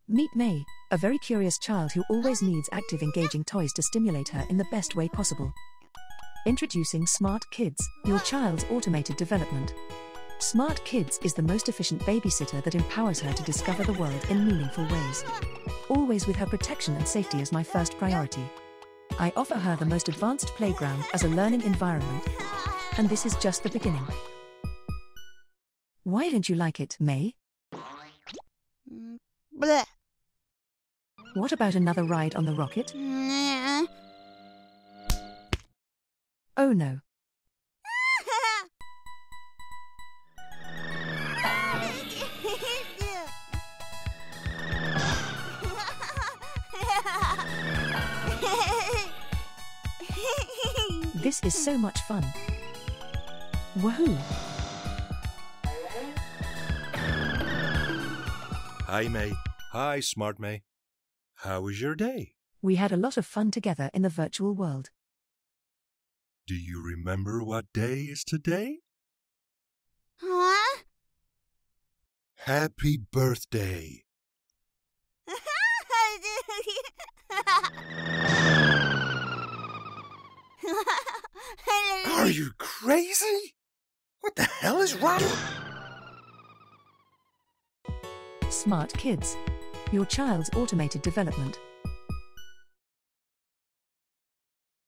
Meet May, a very curious child who always needs active, engaging toys to stimulate her in the best way possible. Introducing Smart Kids, your child's automated development. Smart Kids is the most efficient babysitter that empowers her to discover the world in meaningful ways. Always with her protection and safety as my first priority. I offer her the most advanced playground as a learning environment. And this is just the beginning. Why don't you like it, May? Bleh. What about another ride on the rocket? Oh no. This is so much fun. Woohoo! Hi, May. Hi, Smart May. How was your day? We had a lot of fun together in the virtual world. Do you remember what day is today? Huh? Happy birthday. Are you crazy? What the hell is wrong? Smart Kids, your child's automated development.